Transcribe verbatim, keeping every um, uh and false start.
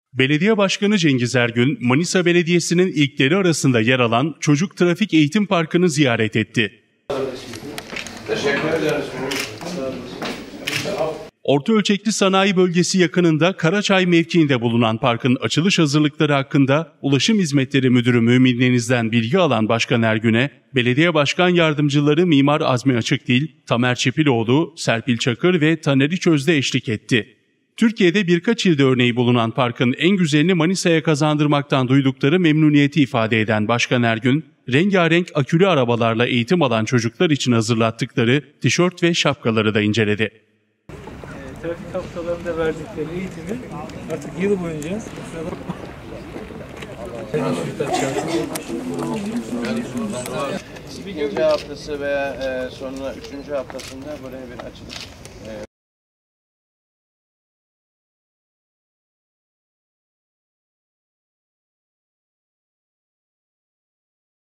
Belediye Başkanı Cengiz Ergün, Manisa Belediyesi'nin ilkleri arasında yer alan Çocuk Trafik Eğitim Parkı'nı ziyaret etti. Teşekkür ederiz. Orta ölçekli sanayi bölgesi yakınında Karaçay mevkiinde bulunan parkın açılış hazırlıkları hakkında Ulaşım Hizmetleri Müdürü Mümin Deniz'den bilgi alan Başkan Ergün'e, Belediye Başkan Yardımcıları Mimar Azmi Açıkdil, Tamer Çepiloğlu, Serpil Çakır ve Taner İçöz'de eşlik etti. Türkiye'de birkaç ilde örneği bulunan parkın en güzelini Manisa'ya kazandırmaktan duydukları memnuniyeti ifade eden Başkan Ergün, rengarenk akülü arabalarla eğitim alan çocuklar için hazırlattıkları tişört ve şapkaları da inceledi. Trafik haftalarında verdikleri eğitimi artık yıl boyunca İkinci haftası veya sonra üçüncü haftasında buraya bir açılış